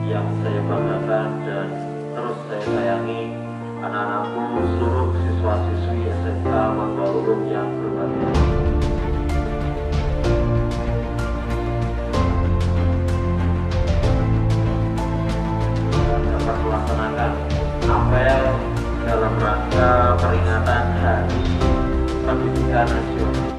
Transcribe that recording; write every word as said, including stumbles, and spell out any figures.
yang saya banggakan dan terus saya sayangi, anak-anakku, seluruh siswa-siswi S M K Manggalurum yang berbahagia. Dapat melaksanakan apel dalam rangka peringatan Hari Pendidikan Nasional.